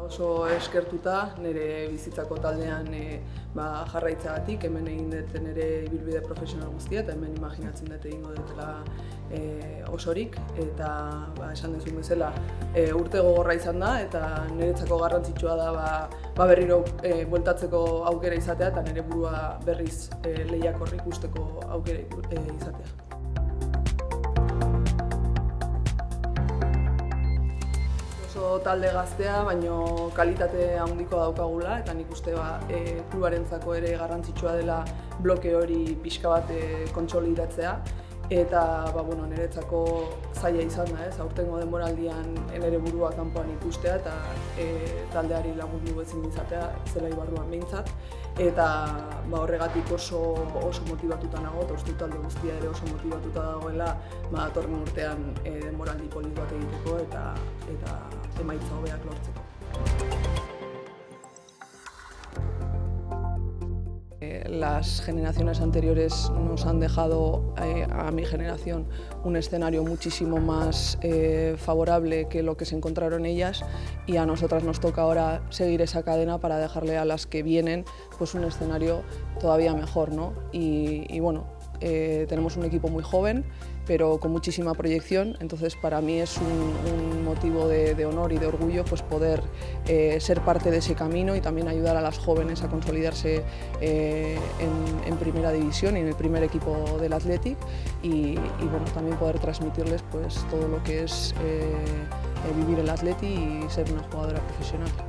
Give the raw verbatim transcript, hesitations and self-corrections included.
Oso eskertuta nire bizitzako taldean e, ba, jarraitzagatik, hemen egin dut nire ibilbide profesional guztia eta hemen imaginatzen dut egingo dutela e, osorik, eta ba, esan duzun bezala e, urte gogorra izan da eta niretzako garrantzitsua da ba, ba berriro e, bueltatzeko aukera izatea eta nire burua berriz e, lehiakor ikusteko aukera e, izatea. Talde gaztea, baino kalitate handiko daukagula eta nik uste ba, e, klubarentzako ere garrantzitsua dela bloke hori pixka bat e, kontsolidatzea eta ba, bueno, niretzako zaila izan da, ez? Aurtengo denboraldian nire burua kanpoan ikustea eta e, taldeari lagundu ezin izatea, zela ibarruan behintzat, eta ba, horregatik oso, oso motibatuta nago, eta uste talde guztia ere oso motibatuta dagoela ba, datorren urtean e, denboraldi polit bat egiteko eta, eta emaitza hobeak lortzeko. Las generaciones anteriores nos han dejado eh, a mi generación un escenario muchísimo más eh, favorable que lo que se encontraron ellas, y a nosotras nos toca ahora seguir esa cadena para dejarle a las que vienen pues un escenario todavía mejor, ¿no? Y, y bueno, eh, tenemos un equipo muy joven, pero con muchísima proyección, entonces para mí es un, un motivo de, de honor y de orgullo pues poder eh, ser parte de ese camino y también ayudar a las jóvenes a consolidarse eh, en, en primera división y en el primer equipo del Athletic, y, y bueno, también poder transmitirles pues todo lo que es eh, vivir el Athletic y ser una jugadora profesional.